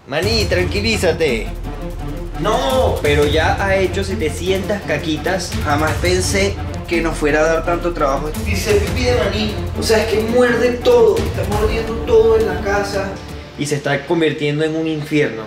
Maní, tranquilízate. No, pero ya ha hecho 700 caquitas. Jamás pensé que nos fuera a dar tanto trabajo. Dice pipí de maní. O sea, es que muerde todo. Está mordiendo todo en la casa. Y se está convirtiendo en un infierno.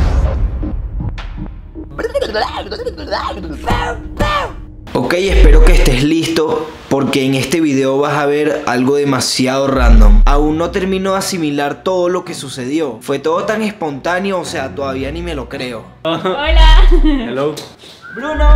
Ok, espero que estés listo porque en este video vas a ver algo demasiado random. Aún no termino de asimilar todo lo que sucedió. Fue todo tan espontáneo, o sea, todavía ni me lo creo. Hola. Hello. ¡Bruno!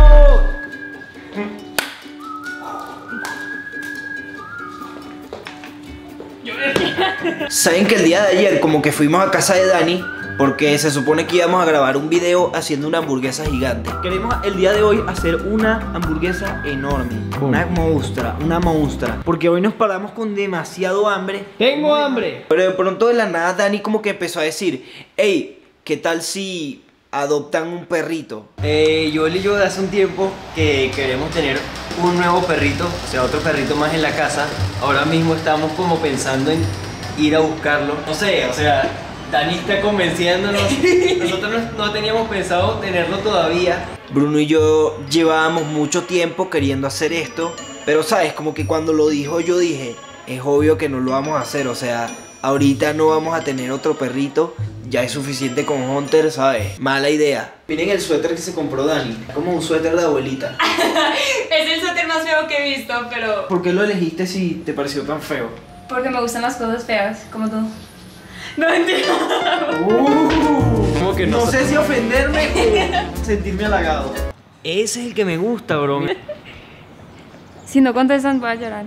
Saben que el día de ayer como que fuimos a casa de Dani porque se supone que íbamos a grabar un video haciendo una hamburguesa gigante. Queremos el día de hoy hacer una hamburguesa enorme. Una monstrua. Porque hoy nos paramos con demasiado hambre. ¡Tengo hambre! Pero de pronto de la nada Dani como que empezó a decir: hey, ¿qué tal si adoptan un perrito? Joel y yo de hace un tiempo que queremos tener un nuevo perrito, o sea, otro perrito más en la casa. Ahora mismo estamos como pensando en ir a buscarlo. No sé, o sea, Dani está convenciéndonos. Nosotros no teníamos pensado tenerlo todavía. Bruno y yo llevábamos mucho tiempo queriendo hacer esto, pero sabes, como que cuando lo dijo yo dije, es obvio que no lo vamos a hacer, o sea, ahorita no vamos a tener otro perrito, ya es suficiente con Hunter, ¿sabes? Mala idea. Miren el suéter que se compró Dani, es como un suéter de abuelita. Es el suéter más feo que he visto, pero... ¿Por qué lo elegiste si te pareció tan feo? Porque me gustan las cosas feas, como tú. No entiendo. Como que no sé si ofenderme o sentirme halagado. Ese es el que me gusta, bro. Si no contestan, voy a llorar.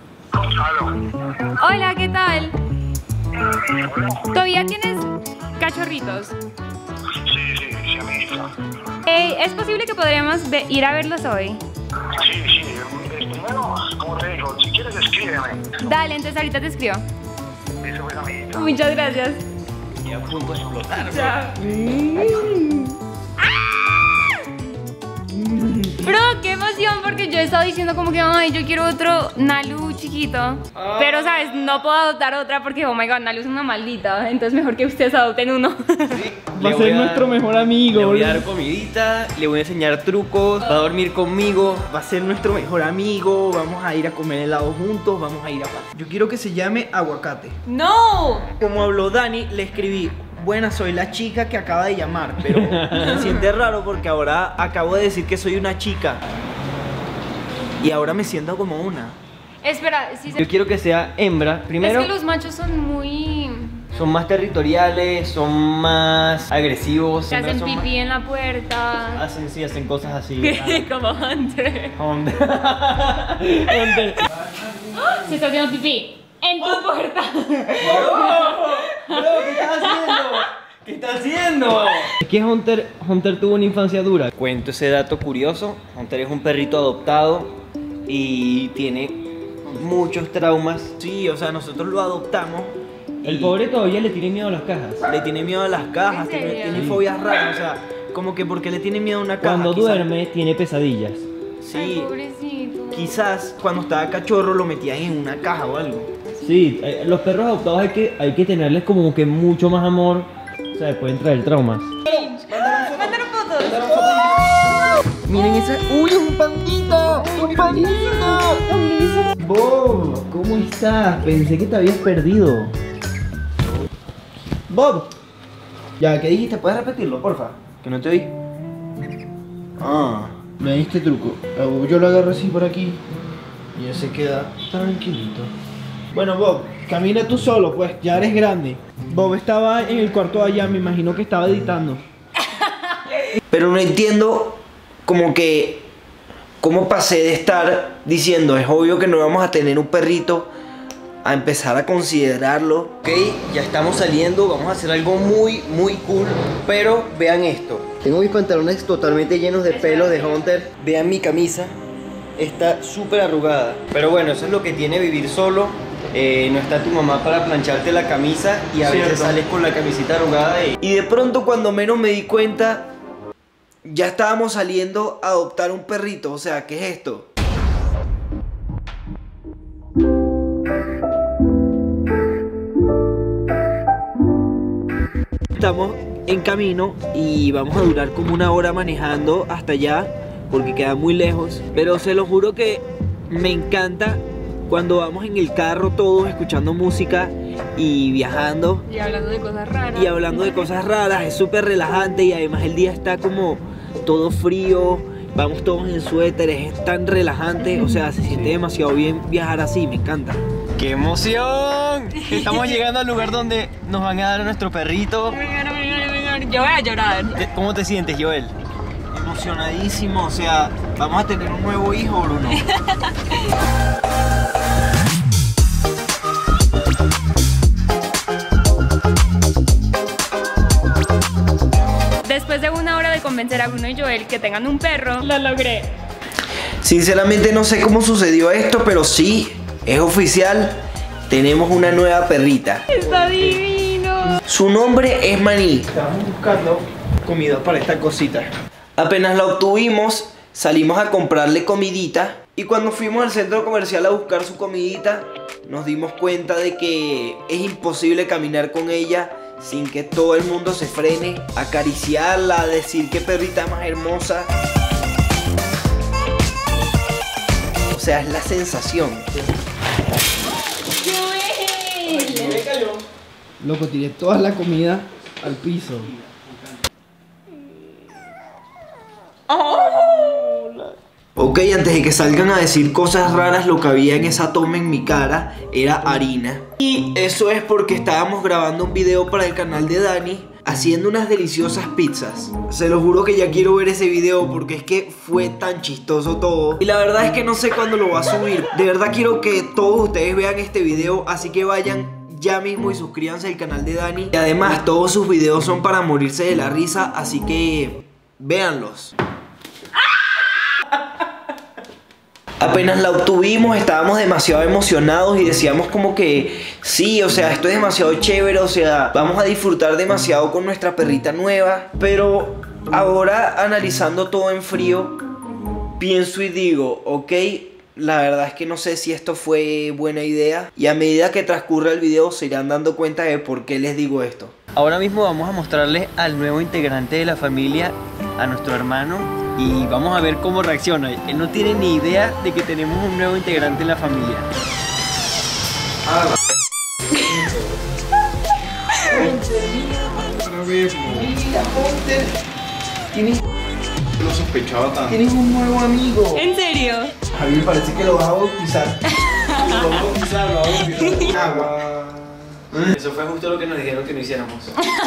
Hola, ¿qué tal? ¿Todavía tienes cachorritos? Sí, amiguita. ¿Es posible que podríamos ir a verlos hoy? Sí. Bueno, como te digo, si quieres escríbeme. Dale, entonces ahorita te escribo. Eso fue, amiguita. Muchas gracias. Y a punto de explotar, Bro, qué emoción, porque yo he estado diciendo como que ay, yo quiero otro Nalu chiquito. Pero, ¿sabes? No puedo adoptar otra porque, oh my god, Nalu es una maldita. Entonces mejor que ustedes adopten uno. Va a ser nuestro mejor amigo. Le voy a dar comidita, le voy a enseñar trucos, va a dormir conmigo, va a ser nuestro mejor amigo, vamos a ir a comer helado juntos, vamos a ir a parque. Yo quiero que se llame Aguacate. ¡No! Como habló Dani, le escribí: buena, soy la chica que acaba de llamar, pero me siente raro porque ahora acabo de decir que soy una chica y ahora me siento como una. Espera, si se... Yo quiero que sea hembra. Primero, es que los machos son muy... son más territoriales, son más agresivos. Se hacen son pipí en la puerta. hacen cosas así. Como Hunter. Hunter. Se está haciendo pipí en tu puerta. Bro, ¿qué estás haciendo? ¿Qué estás haciendo? Es que Hunter tuvo una infancia dura. Cuento ese dato curioso. Hunter es un perrito adoptado y tiene muchos traumas. Sí, o sea, nosotros lo adoptamos. El pobre todavía le tiene miedo a las cajas. Le tiene miedo a las cajas, ¿En serio? tiene fobias raras, o sea, como que porque le tiene miedo a una caja. Cuando quizás. duerme tiene pesadillas. Ay, Sí, pobrecito. quizás cuando estaba cachorro lo metían en una caja o algo. Sí, los perros adoptados hay que tenerles como que mucho más amor. O sea, pueden traer traumas. Mándanos fotos. Miren ese. ¡Uy, un pandita! ¡Un pandita! Bob, ¿cómo estás? Pensé que te habías perdido. Bob. Ya, ¿qué dijiste? ¿Puedes repetirlo, porfa? Que no te oí. Me diste truco. Yo lo agarro así por aquí. Y él se queda tranquilito. Bueno, Bob, camina tú solo, pues, ya eres grande. Bob estaba en el cuarto de allá, me imagino que estaba editando. Pero no entiendo como que cómo pasé de estar diciendo es obvio que no vamos a tener un perrito a empezar a considerarlo. Ok, ya estamos saliendo, vamos a hacer algo muy cool. Pero vean esto. Tengo mis pantalones totalmente llenos de pelos de Hunter. Vean mi camisa, está súper arrugada. Pero bueno, eso es lo que tiene vivir solo. No está tu mamá para plancharte la camisa y a veces sales con la camisita arrugada y de pronto cuando menos me di cuenta ya estábamos saliendo a adoptar un perrito. O sea, ¿qué es esto? Estamos en camino y vamos a durar como 1 hora manejando hasta allá porque queda muy lejos. Pero se lo juro que me encanta cuando vamos en el carro todos escuchando música y viajando. Y hablando de cosas raras. Y hablando de cosas raras, es súper relajante y además el día está como todo frío, vamos todos en suéteres, es tan relajante, o sea, se siente demasiado bien viajar así, me encanta. ¡Qué emoción! Estamos llegando al lugar donde nos van a dar a nuestro perrito. Yo voy a llorar. ¿Cómo te sientes, Joel? Emocionadísimo, o sea, vamos a tener un nuevo hijo, Bruno. Después de 1 hora de convencer a Bruno y Joel que tengan un perro, lo logré. Sinceramente no sé cómo sucedió esto, pero sí, es oficial. Tenemos una nueva perrita. Está divino. Su nombre es Maní. Estábamos buscando comida para esta cosita. Apenas la obtuvimos, salimos a comprarle comidita. Y cuando fuimos al centro comercial a buscar su comidita, nos dimos cuenta de que es imposible caminar con ella sin que todo el mundo se frene, acariciarla, a decir qué perrita más hermosa. O sea, es la sensación. Loco, tiré toda la comida al piso. Ok, antes de que salgan a decir cosas raras, lo que había en esa toma en mi cara era harina. Y eso es porque estábamos grabando un video para el canal de Dani haciendo unas deliciosas pizzas. Se lo juro que ya quiero ver ese video porque es que fue tan chistoso todo. Y la verdad es que no sé cuándo lo va a subir. De verdad quiero que todos ustedes vean este video, así que vayan ya mismo y suscríbanse al canal de Dani. Y además todos sus videos son para morirse de la risa, así que véanlos. Apenas la obtuvimos, estábamos demasiado emocionados y decíamos como que sí, o sea, esto es demasiado chévere, o sea, vamos a disfrutar demasiado con nuestra perrita nueva. Pero ahora, analizando todo en frío, pienso y digo, ok, la verdad es que no sé si esto fue buena idea. Y a medida que transcurra el video se irán dando cuenta de por qué les digo esto. Ahora mismo vamos a mostrarles al nuevo integrante de la familia, a nuestro hermano. Y vamos a ver cómo reacciona. Él no tiene ni idea de que tenemos un nuevo integrante en la familia. Lo sospechaba tanto. Tienes un nuevo amigo. ¿En serio? A mí me parece que lo vas a bautizar. Lo voy a bautizar, lo voy a bautizar. Agua. Eso fue justo lo que nos dijeron que no hiciéramos.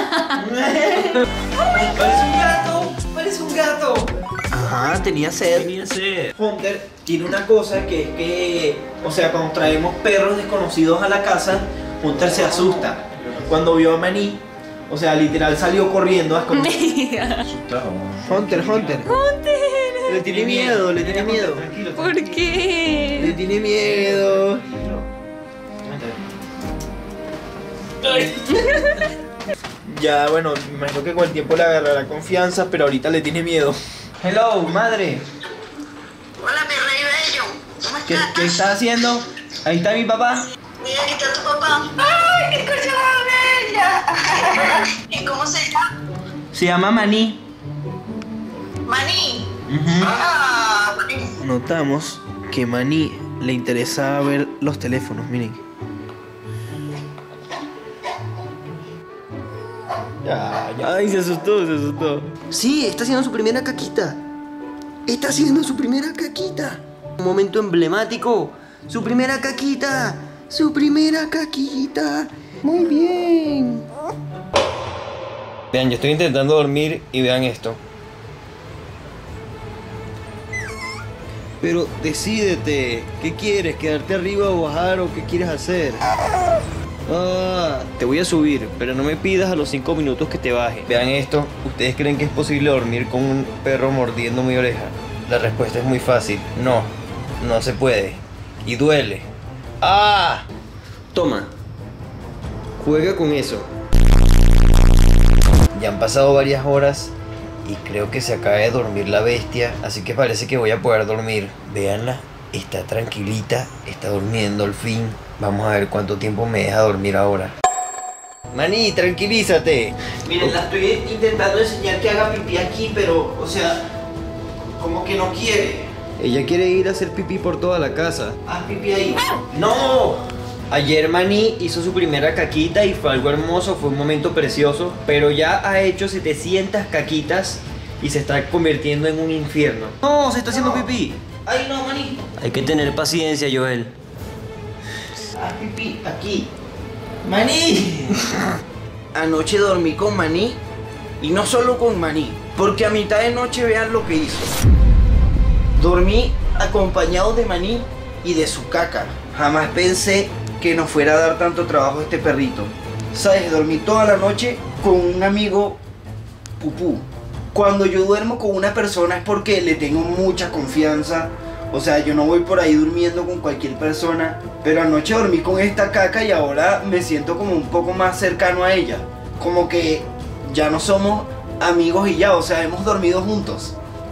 ¡Parece un gato! ¡Parece un gato! Ajá, tenía sed. Tenía sed. Hunter tiene una cosa que es que, o sea, cuando traemos perros desconocidos a la casa, Hunter se asusta. Cuando vio a Maní, o sea, literal salió corriendo a esconderse. Hunter. Le tiene miedo, le tiene miedo. Tranquilo. ¿Por qué? Le tiene miedo. Ya, bueno, me imagino que con el tiempo le agarrará confianza, pero ahorita le tiene miedo. Hello, madre. Hola, mi rey bello. ¿Cómo ¿Qué estás? estás haciendo? Ahí está mi papá. Mira, aquí está tu papá. ¡Ay, qué cosa más bella! ¿Y cómo se llama? Se llama Maní. Maní. Ujú. Ah, Notamos que Maní le interesaba ver los teléfonos, miren. Ay, se asustó. Sí, está haciendo su primera caquita. Está haciendo su primera caquita. Un momento emblemático. Su primera caquita. Su primera caquita. Muy bien. Vean, yo estoy intentando dormir y vean esto. Pero decídete, ¿qué quieres? ¿Quedarte arriba o bajar o qué quieres hacer? Te voy a subir, pero no me pidas a los 5 minutos que te baje. Vean esto, ¿ustedes creen que es posible dormir con un perro mordiendo mi oreja? La respuesta es muy fácil, no se puede. Y duele. ¡Ah! Toma, juega con eso. Ya han pasado varias horas y creo que se acaba de dormir la bestia, así que parece que voy a poder dormir. Véanla, está tranquilita, está durmiendo al fin. Vamos a ver cuánto tiempo me deja dormir ahora. Maní, tranquilízate. Miren, la estoy intentando enseñar que haga pipí aquí, pero, o sea, como que no quiere. Ella quiere ir a hacer pipí por toda la casa. Haz pipí ahí. ¡No! Ayer Maní hizo su primera caquita y fue algo hermoso, fue un momento precioso, pero ya ha hecho 700 caquitas y se está convirtiendo en un infierno. ¡No! Se está haciendo pipí. Ay, no, Maní. Hay que tener paciencia, Joel. Haz pipí aquí. Maní. Anoche dormí con Maní y no solo con Maní, porque a mitad de noche vean lo que hizo. Dormí acompañado de Maní y de su caca. Jamás pensé que nos fuera a dar tanto trabajo este perrito. ¿Sabes? Dormí toda la noche con un amigo pupú. Cuando yo duermo con una persona es porque le tengo mucha confianza. O sea, yo no voy por ahí durmiendo con cualquier persona. Pero anoche dormí con esta caca y ahora me siento como un poco más cercano a ella. Como que ya no somos amigos y ya, o sea, hemos dormido juntos.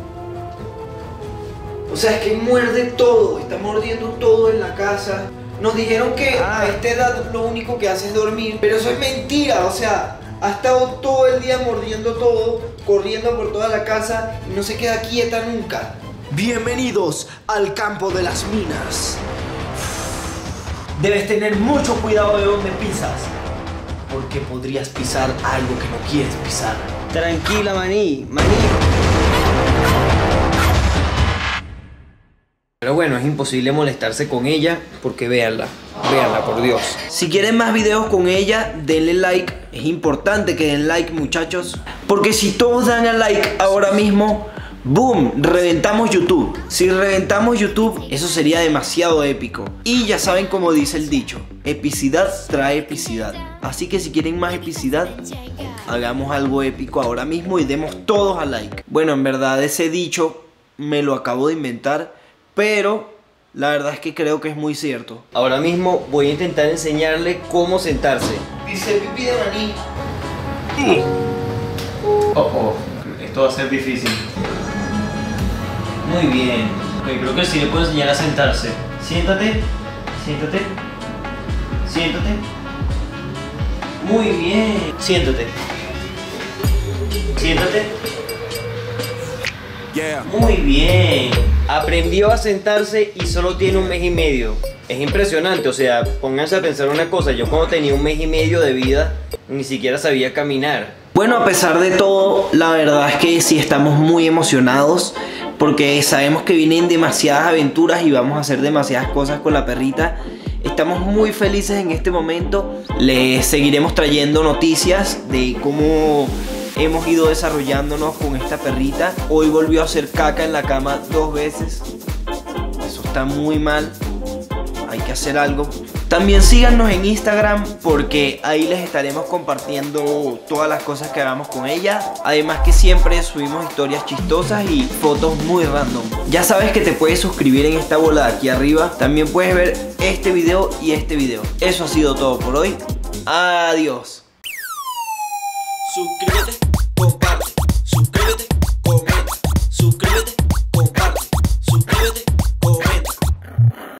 O sea, es que muerde todo, está mordiendo todo en la casa. Nos dijeron que a esta edad lo único que hace es dormir, pero eso es mentira, o sea, ha estado todo el día mordiendo todo, corriendo por toda la casa y no se queda quieta nunca. Bienvenidos al campo de las minas. Debes tener mucho cuidado de dónde pisas, porque podrías pisar algo que no quieres pisar. Tranquila, Maní, Maní. Pero bueno, es imposible molestarse con ella porque véanla, por Dios. Si quieren más videos con ella, denle like. Es importante que den like, muchachos, porque si todos dan el like ahora mismo, ¡boom!, reventamos YouTube. Si reventamos YouTube, eso sería demasiado épico. Y ya saben cómo dice el dicho, epicidad trae epicidad. Así que si quieren más epicidad, hagamos algo épico ahora mismo y demos todos a like. Bueno, en verdad ese dicho me lo acabo de inventar, pero la verdad es que creo que es muy cierto. Ahora mismo voy a intentar enseñarle cómo sentarse. Dice pipí de Maní. Esto va a ser difícil. Muy bien. Ok, creo que sí le puedo enseñar a sentarse. Siéntate, siéntate, siéntate. Muy bien. Siéntate. Siéntate. Muy bien. Aprendió a sentarse y solo tiene 1 mes y medio. Es impresionante, o sea, pónganse a pensar una cosa. Yo cuando tenía 1 mes y medio de vida, ni siquiera sabía caminar. Bueno, a pesar de todo, la verdad es que sí estamos muy emocionados, porque sabemos que vienen demasiadas aventuras y vamos a hacer demasiadas cosas con la perrita. Estamos muy felices en este momento. Les seguiremos trayendo noticias de cómo hemos ido desarrollándonos con esta perrita. Hoy volvió a hacer caca en la cama 2 veces. Eso está muy mal. Hay que hacer algo. También síganos en Instagram, porque ahí les estaremos compartiendo todas las cosas que hagamos con ella. Además que siempre subimos historias chistosas y fotos muy random. Ya sabes que te puedes suscribir en esta bola de aquí arriba. También puedes ver este video y este video. Eso ha sido todo por hoy. Adiós. Suscríbete, comparte, suscríbete.